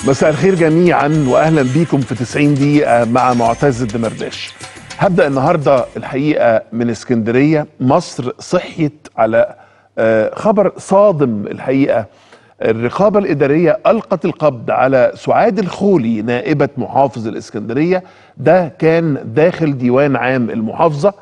مساء الخير جميعا واهلا بيكم في 90 دقيقة مع معتز الدمرداش. هبدأ النهاردة الحقيقة من اسكندرية. مصر صحيت على خبر صادم الحقيقة. الرقابة الإدارية ألقت القبض على سعاد الخولي نائبة محافظ الإسكندرية. ده كان داخل ديوان عام المحافظة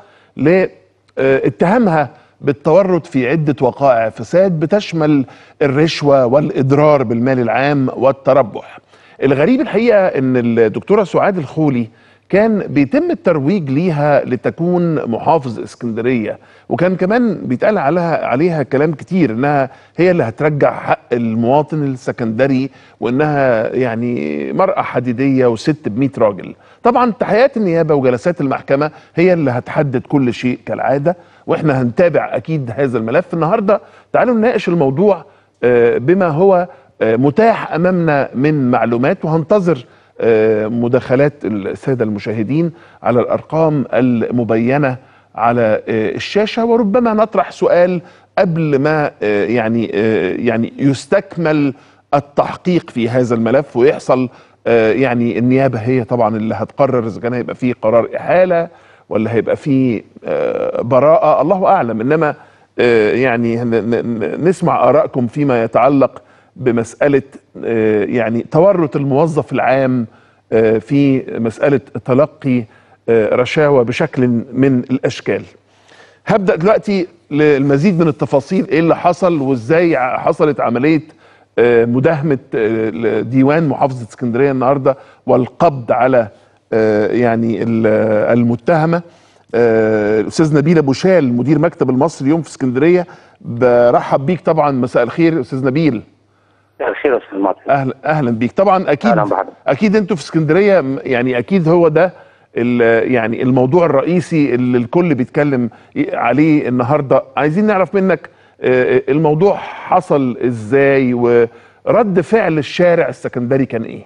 لاتهامها بالتورط في عدة وقائع فساد بتشمل الرشوة والإضرار بالمال العام والتربح. الغريب الحقيقة ان الدكتورة سعاد الخولي كان بيتم الترويج ليها لتكون محافظ اسكندرية، وكان كمان بيتقال عليها كلام كتير انها هي اللي هترجع حق المواطن السكندري، وانها يعني مرأة حديدية وست ب100 راجل. طبعا تحقيقات النيابة وجلسات المحكمة هي اللي هتحدد كل شيء كالعادة، واحنا هنتابع اكيد هذا الملف النهاردة. تعالوا نناقش الموضوع بما هو متاح امامنا من معلومات، وهنتظر مداخلات السادة المشاهدين على الارقام المبينة على الشاشة، وربما نطرح سؤال قبل ما يعني يستكمل التحقيق في هذا الملف ويحصل يعني النيابة هي طبعا اللي هتقرر اذا كان هيبقى فيه قرار احالة ولا هيبقى فيه براءة، الله اعلم. انما يعني نسمع آرائكم فيما يتعلق بمسألة يعني تورط الموظف العام في مسألة تلقي رشاوى بشكل من الأشكال. هبدأ دلوقتي للمزيد من التفاصيل ايه اللي حصل وازاي حصلت عملية مداهمة ديوان محافظة اسكندرية النهاردة والقبض على يعني المتهمة. الأستاذ نبيل أبو شال مدير مكتب المصري اليوم في اسكندرية، برحب بيك طبعا. مساء الخير أستاذ نبيل. مساء الخير يا أستاذ معتز. أهلا بيك. طبعا أكيد أنتوا في اسكندرية يعني أكيد هو ده يعني الموضوع الرئيسي اللي الكل بيتكلم عليه النهاردة. عايزين نعرف منك الموضوع حصل إزاي ورد فعل الشارع السكندري كان إيه؟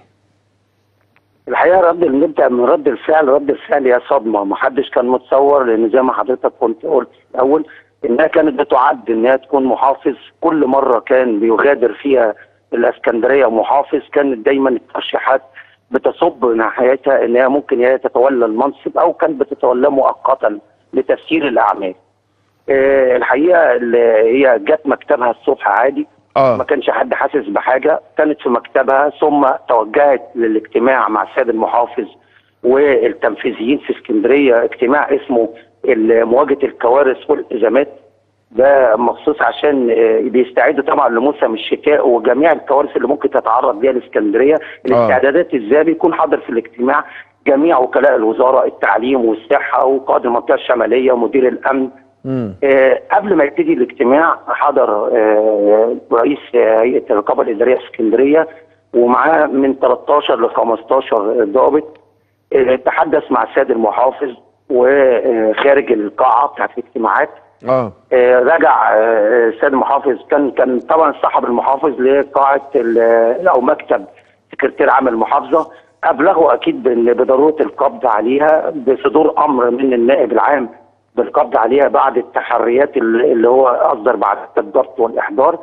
الحقيقه نبدا من رد الفعل هي صدمه، ما حدش كان متصور، لان زي ما حضرتك كنت قلت في الاول انها كانت بتعد انها تكون محافظ. كل مره كان بيغادر فيها الاسكندريه محافظ كانت دايما الترشيحات بتصب ناحيتها انها ممكن هي تتولى المنصب او كانت بتتولاه مؤقتا لتسيير الاعمال. الحقيقه هي جت مكتبها الصبح عادي، ما كانش حد حاسس بحاجه، كانت في مكتبها ثم توجهت للاجتماع مع السيد المحافظ والتنفيذيين في اسكندريه، اجتماع اسمه مواجهه الكوارث والازمات. ده مخصوص عشان بيستعدوا طبعا لموسم الشتاء وجميع الكوارث اللي ممكن تتعرض ليها الاسكندريه. الاستعدادات ازاي؟ بيكون حاضر في الاجتماع جميع وكلاء الوزاره، التعليم والصحه وقائد المنطقه الشماليه ومدير الامن. قبل ما يبتدي الاجتماع حضر رئيس هيئه الرقابه الاداريه في اسكندريه ومعاه من 13 ل 15 ضابط. تحدث مع السيد المحافظ وخارج القاعه بتاعت الاجتماعات. رجع السيد المحافظ كان طبعا صاحب المحافظ لقاعه او مكتب سكرتير عام المحافظه، ابلغوا اكيد بضروره القبض عليها بصدور امر من النائب العام بالقبض عليها بعد التحريات اللي هو اصدر بعد الضبط والاحضار.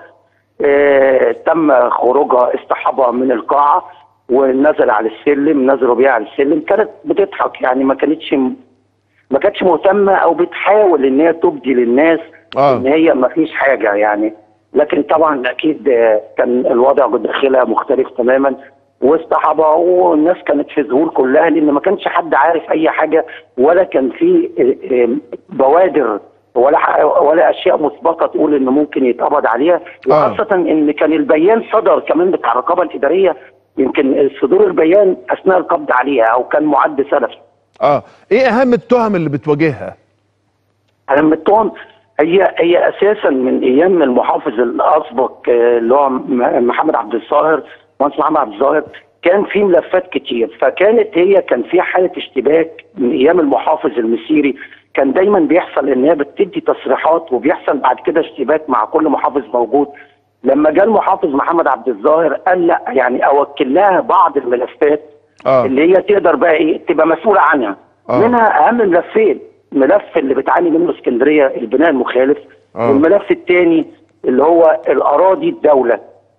تم خروجها اصطحابها من القاعه ونزل على السلم، نزلوا بيها على السلم. كانت بتضحك يعني ما كانتش مهتمه او بتحاول ان هي تبدي للناس ان هي ما فيش حاجه يعني، لكن طبعا اكيد كان الوضع بداخلها مختلف تماما واصطحابها، والناس كانت في ذهول كلها لان ما كانش حد عارف اي حاجه ولا كان في بوادر ولا اشياء مسبقه تقول ان ممكن يتقبض عليها، وخاصه ان كان البيان صدر كمان بتاع الرقابه الاداريه، يمكن صدور البيان اثناء القبض عليها او كان معد سلفي. ايه اهم التهم اللي بتواجهها؟ اهم التهم هي اساسا من ايام المحافظ الاسبق اللي هو محمد عبد الظاهر، مهندس محمد عبد الظاهر، كان في ملفات كتير، فكانت كان في حاله اشتباك من ايام المحافظ المسيري. كان دايما بيحصل ان هي بتدي تصريحات وبيحصل بعد كده اشتباك مع كل محافظ موجود. لما جاء المحافظ محمد عبد الظاهر قال لا يعني اوكل لها بعض الملفات اللي هي تقدر بقى تبقى مسؤوله عنها. منها اهم ملفين، ملف اللي بتعاني منه اسكندريه البناء المخالف، والملف الثاني اللي هو الاراضي الدوله.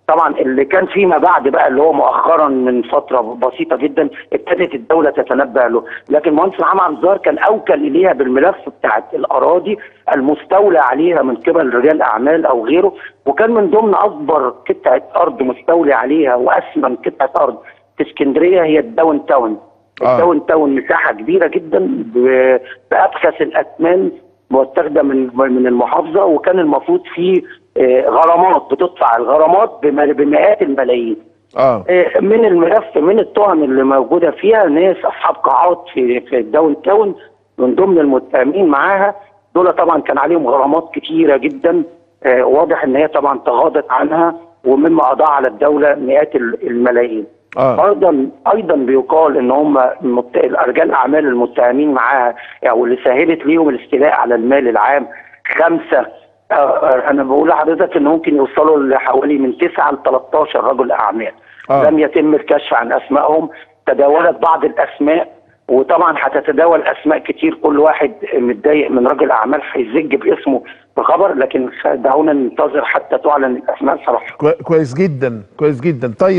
طبعا اللي كان فيما بعد بقى اللي هو مؤخرا من فتره بسيطه جدا ابتدت الدوله تتنبأ له، لكن المهندس محمد عبد الظاهر كان اوكل اليها بالملف بتاعت الاراضي المستولى عليها من قبل رجال اعمال او غيره، وكان من ضمن اكبر قطعه ارض مستولي عليها واثمن قطعه ارض في اسكندريه هي الداون تاون. الداون تاون مساحه كبيره جدا بابخس الاثمان متاخده من المحافظه، وكان المفروض فيه غرامات بتدفع، الغرامات بمئات الملايين. من الملف من التهم اللي موجوده فيها ناس اصحاب قاعات في الداون تاون من ضمن المتهمين معاها دول طبعا كان عليهم غرامات كتيره جدا، واضح ان هي طبعا تغاضت عنها ومما اضاع على الدوله مئات الملايين. ايضا بيقال ان هم رجال الاعمال المتهمين معاها يعني واللي سهلت ليهم الاستيلاء على المال العام 5، انا بقول لحضرتك ان ممكن يوصلوا لحوالي من 9 ل 13 رجل اعمال. لم يتم الكشف عن اسمائهم، تداولت بعض الاسماء، وطبعا هتتداول اسماء كتير، كل واحد متضايق من رجل اعمال هيزج باسمه بخبر، لكن دعونا ننتظر حتى تعلن الاسماء صراحه. كويس جدا، كويس جدا. طيب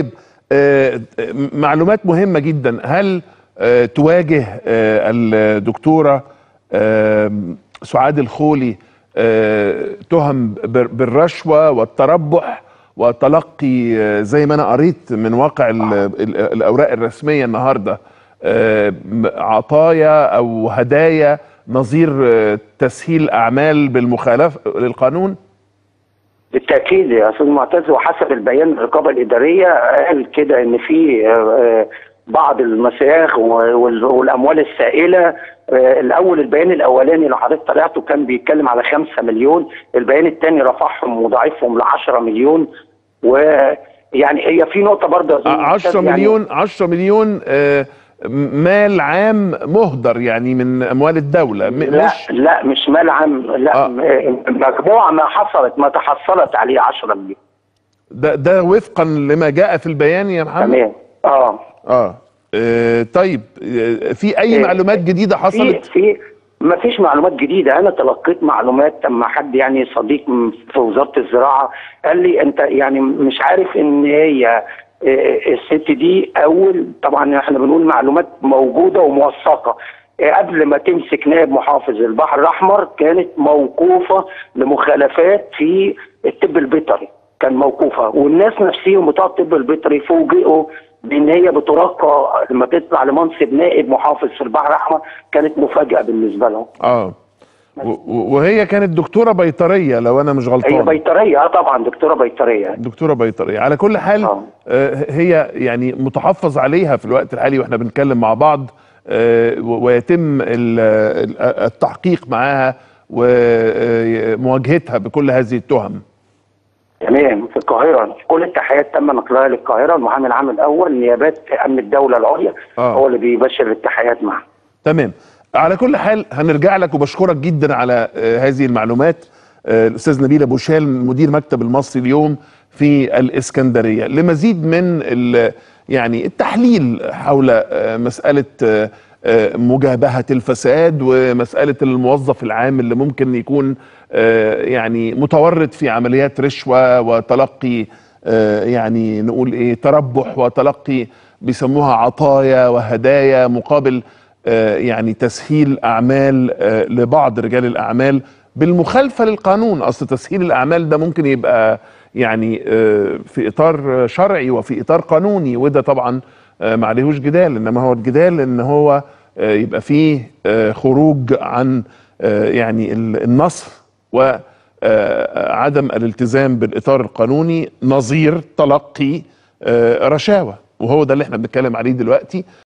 معلومات مهمه جدا، هل تواجه الدكتوره سعاد الخولي تهم بالرشوه والتربح وتلقي زي ما انا قريت من واقع الاوراق الرسميه النهارده عطايا او هدايا نظير تسهيل اعمال بالمخالفه للقانون؟ بالتاكيد يا استاذ معتز، وحسب البيان الرقابه الاداريه قال كده ان في بعض المشايخ والاموال السائله. الاول البيان الاولاني اللي حضرتك طلعته كان بيتكلم على 5 مليون، البيان الثاني رفعهم وضاعفهم ل 10 مليون. ويعني هي في نقطه برضه 10 مليون يعني 10 مليون مال عام مهدر يعني من اموال الدوله. لا مش مال عام، لا مجموعه ما تحصلت عليه 10 مليون. ده وفقا لما جاء في البيان يا محمد. تمام. طيب في اي معلومات جديده حصلت؟ ما فيش معلومات جديده، انا تلقيت معلومات لما حد يعني صديق في وزاره الزراعه قال لي انت يعني مش عارف ان هي الست دي طبعا احنا بنقول معلومات موجوده وموثقه، قبل ما تمسك نائب محافظ البحر الاحمر كانت موقوفه لمخالفات في الطب البيطري، كان موقوفه، والناس نفسهم بتوع الطب البيطري فوجئوا بان هي بترقى لما تطلع لمنصب نائب محافظ في البحر الاحمر، كانت مفاجاه بالنسبه لهم. وهي كانت دكتوره بيطريه لو انا مش غلطان. هي بيطريه طبعا، دكتوره بيطريه. دكتوره بيطريه على كل حال. هي يعني متحفظ عليها في الوقت الحالي واحنا بنتكلم مع بعض، ويتم التحقيق معاها ومواجهتها بكل هذه التهم. تمام. في القاهره كل التحيات تم نقلها للقاهره، المحامي العام الاول نيابات امن الدوله العليا هو اللي بيبشر التحيات معها. تمام. على كل حال هنرجع لك وبشكرك جدا على هذه المعلومات. الاستاذ نبيل ابو شال مدير مكتب المصري اليوم في الاسكندريه لمزيد من يعني التحليل حول مساله مجابهه الفساد ومساله الموظف العام اللي ممكن يكون يعني متورط في عمليات رشوه وتلقي يعني نقول ايه تربح وتلقي بيسموها عطايا وهدايا مقابل يعني تسهيل اعمال لبعض رجال الاعمال بالمخالفه للقانون. اصل تسهيل الاعمال ده ممكن يبقى يعني في اطار شرعي وفي اطار قانوني، وده طبعا ما عليهوش جدال، انما هو الجدال ان هو يبقى فيه خروج عن يعني النص وعدم الالتزام بالاطار القانوني نظير تلقي رشاوى، وهو ده اللي احنا بنتكلم عليه دلوقتي.